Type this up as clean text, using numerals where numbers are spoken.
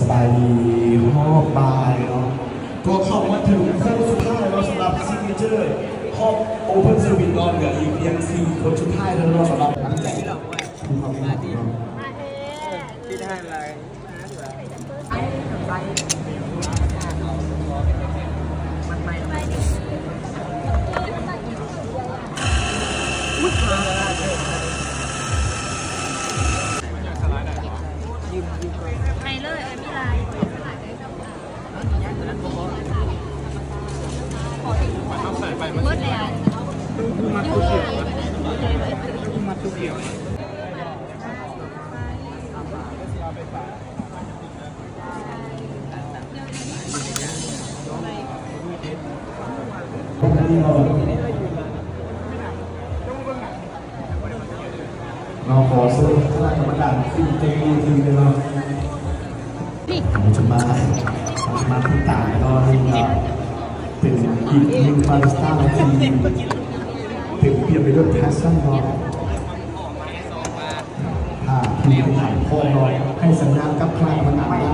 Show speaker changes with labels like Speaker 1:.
Speaker 1: สบายดีฮอบบายเนาะก็เข้ามาถึงโค้งสุดท้ายเราสำหรับซิกเนเจอร์ฮอบโอเพนเซอร์วิสนอนเหลืออีกเพียง4 คนสุดท้ายแล้วเราสำหรับทั้งแจกผู้เข้าร่วม
Speaker 2: ที่ได้อะไรมันไม่
Speaker 3: ไม่เลยไม่ไรเมื่อแล้ว
Speaker 2: มาตุเกี่ยวมาตุเกี่ยว
Speaker 1: เราขอสรุปคณะกรรมการทีมเต็มทีมเลยเราเราจะมาผู้ตายเราเป็นอีกหนึ่งบาริสต้าที่เต็มเปี่ยมไปด้วยแพชชั่นเราทีมไหนพอเราให้สัญญาณกับคณะกรรมการได้